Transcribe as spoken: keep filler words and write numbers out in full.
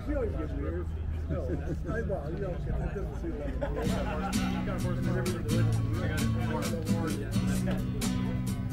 She always gets weird. No, I, well, you know, it doesn't see a lot of weird. I got a horse. I got a horse. I got a horse.